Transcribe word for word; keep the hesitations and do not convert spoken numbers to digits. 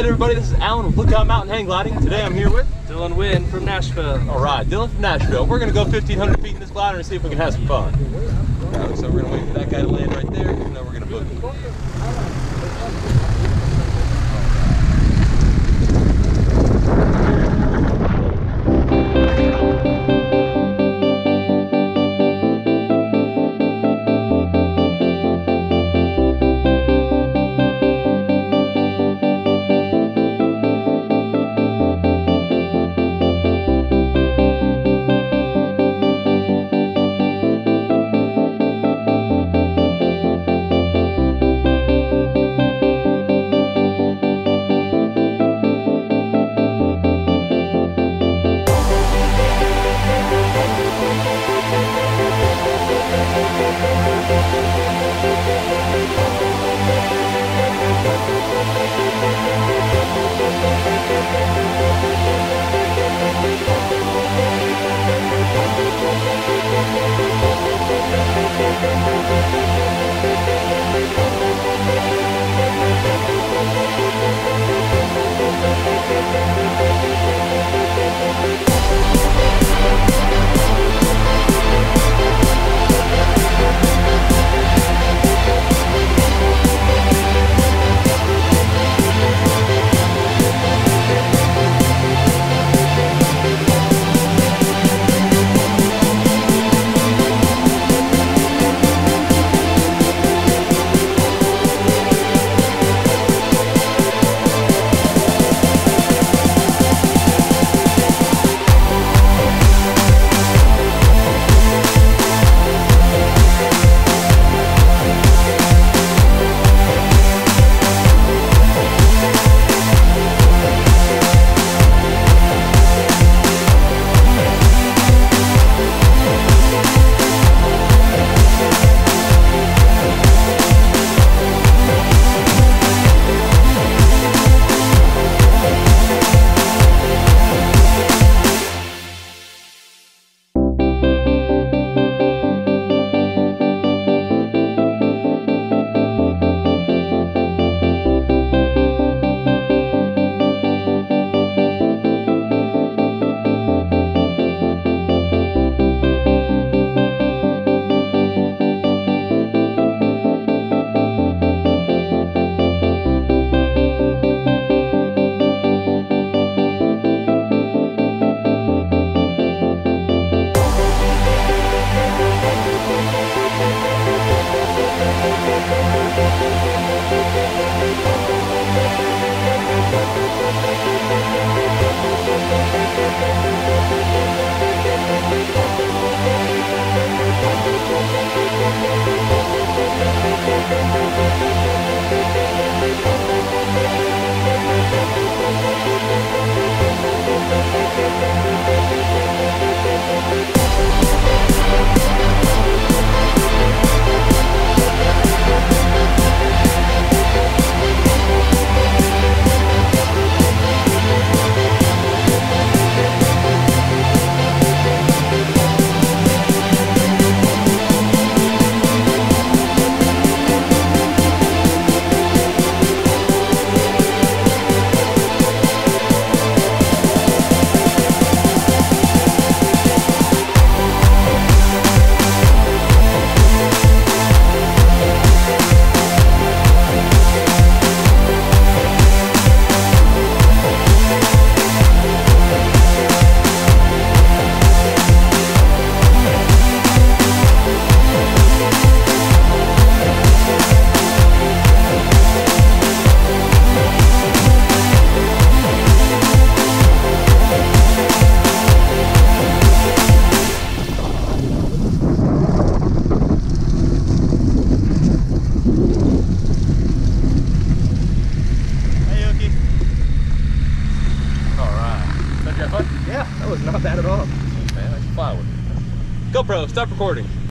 Alright everybody, this is Alan with Lookout Mountain Hang Gliding. Today I'm here with Dylan Wynn from Nashville. Alright, Dylan from Nashville. We're going to go fifteen hundred feet in this glider and see if we can have some fun. Right, so we're going to wait for that guy to land right there, and then we're going to book him. Yeah, that was not bad at all. Man, I should fly with it. GoPro, stop recording.